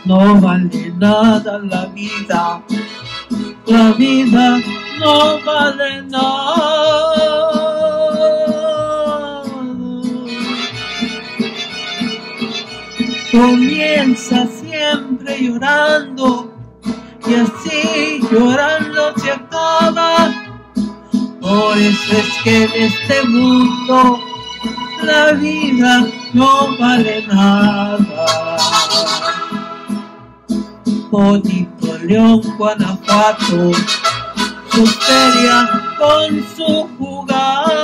no vale nada la vida no vale nada. Comienza siempre llorando y así llorando se acaba. Por eso es que en este mundo la vida no vale nada. Bonito León, Guanajuato, su feria con su jugada.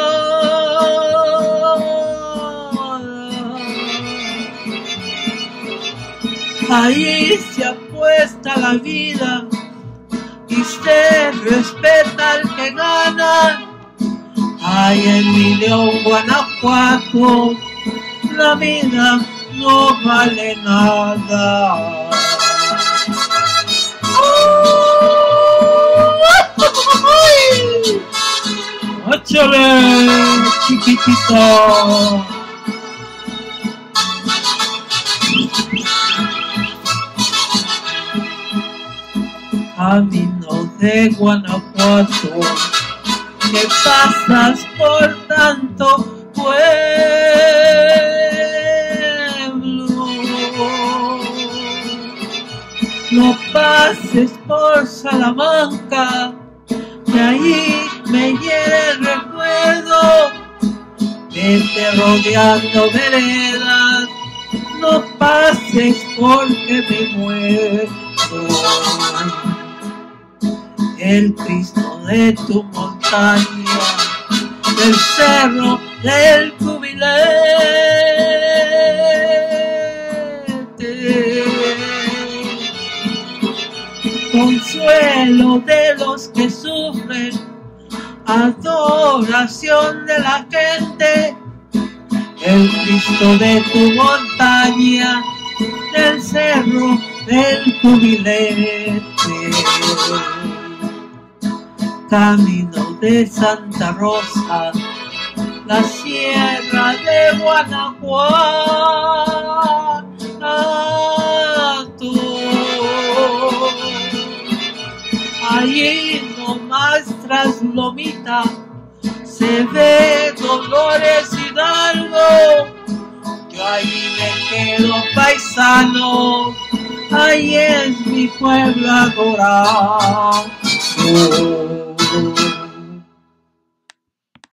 Ahí se apuesta la vida y se respeta al que gana. Ay, en mi León, Guanajuato, la vida no vale nada. ¡Échale, chiquitito! Camino de Guanajuato, que pasas por tanto pueblo. No pases por Salamanca, que ahí me hiere el recuerdo. Vete rodeando veredas, no pases porque me muero. El Cristo de tu montaña, del cerro del Cubilete, consuelo de los que sufren, adoración de la gente. El Cristo de tu montaña, del cerro del Cubilete. Camino de Santa Rosa, la sierra de Guanajuato. Allí nomás tras Lomita se ve Dolores Hidalgo. Yo ahí me quedo paisano, ahí es mi pueblo adorado.